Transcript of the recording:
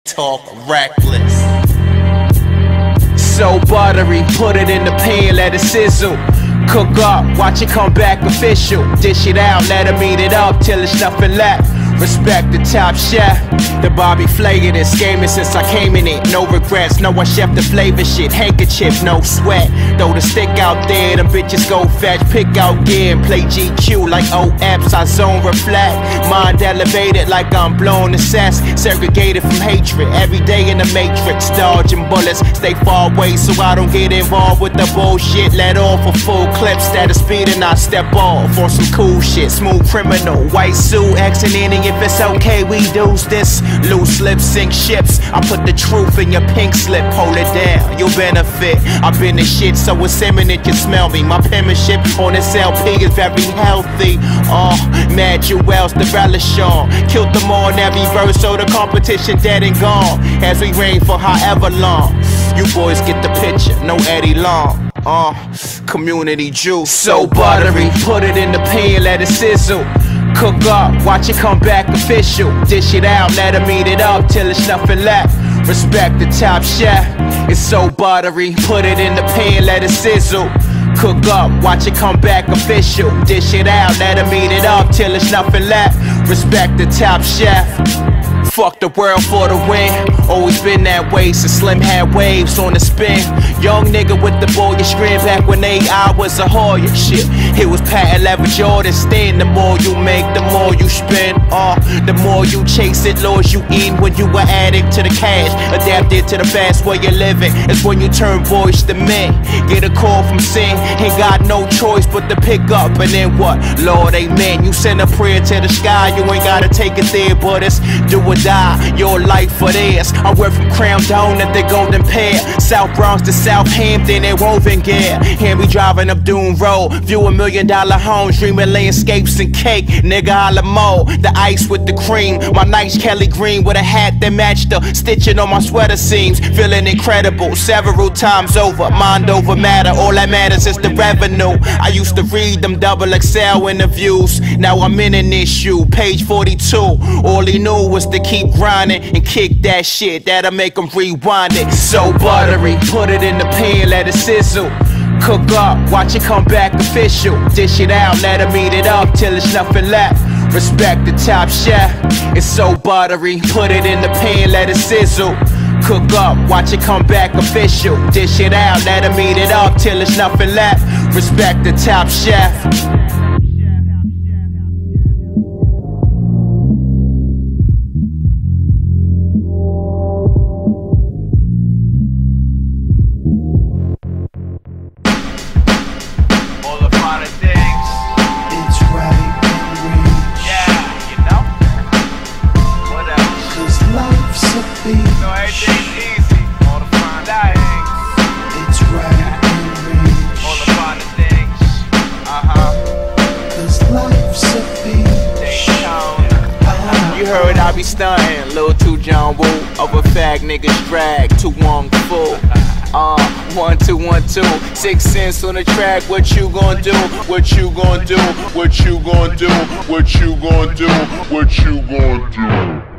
talk reckless. So buttery, put it in the pan, let it sizzle. Cook up, watch it come back official. Dish it out, let him eat it up till there's nothing left. Respect the top chef, the Bobby Flay this gaming since I came in it. No regrets, no I chef the flavor shit. Handkerchief, no sweat. Throw the stick out there, them bitches go fetch. Pick out gear and play GQ like OFs. I zone reflect, mind elevated like I'm blown assess. Segregated from hatred, every day in the matrix. Dodging bullets, stay far away so I don't get involved with the bullshit. Let off a full clip, steady speed and I step off on some cool shit. Smooth criminal, white suit, exiting. If it's okay, we do this. Loose lips sink ships. I put the truth in your pink slip. Hold it down, you'll benefit. I've been the shit, so it's imminent. You smell me. My penmanship on this LP is very healthy. Mad Jewels, the relish on. Killed them all in every verse, so the competition dead and gone. As we reign for however long. You boys get the picture, no Eddie Long. Community juice, so buttery. Put it in the pan, let it sizzle. Cook up, watch it come back official. Dish it out, let him eat it up till there's nothing left. Respect the top chef, it's so buttery. Put it in the pan, let it sizzle. Cook up, watch it come back official. Dish it out, let him eat it up till there's nothing left. Respect the top chef. Fuck the world for the win. Always been that way since Slim had waves on the spin. Young nigga with the boyish grin back when I was a Hoya shit. It was patent leather Jordan Stin. The more you make, the more you spend. The more you chase it, Lord, you eat when you were addict to the cash. Adapted to the fast way you're living. It's when you turn boys to men. Get a call from sin, ain't got no choice but to pick up. And then what? Lord, amen. You send a prayer to the sky, you ain't gotta take it there, but it's do or die, your life for theirs. I went from Crown Down at the Golden Pear, South Bronx to Southampton and Woven Gear. Here we driving up Doon Road, view $1 million homes, dreaming landscapes and cake. Nigga, Alamo, the ice with the cream. My nice Kelly green with a hat that matched the stitching on my sweater seams. Feeling incredible several times over. Mind over matter, all that matters is the revenue. I used to read them XXL interviews. Now I'm in an issue, page 42. All he knew was to keep grinding and kick that shit that'll make him rewind it. So buttery, put it in the pan, let it sizzle. Cook up, watch it come back official. Dish it out, let him eat it up till there's nothing left. Respect the top chef, it's so buttery. Put it in the pan, let it sizzle. Cook up, watch it come back official. Dish it out, let him eat it up till there's nothing left. Respect the top chef. You heard I be stuntin', Lil 2 John Woo. Over fag niggas drag, 2 Wong Fu. 1 2 1 2, 6 cents on the track. What you gon' do? What you gon' do? What you gon' do? What you gon' do? What you gon' do?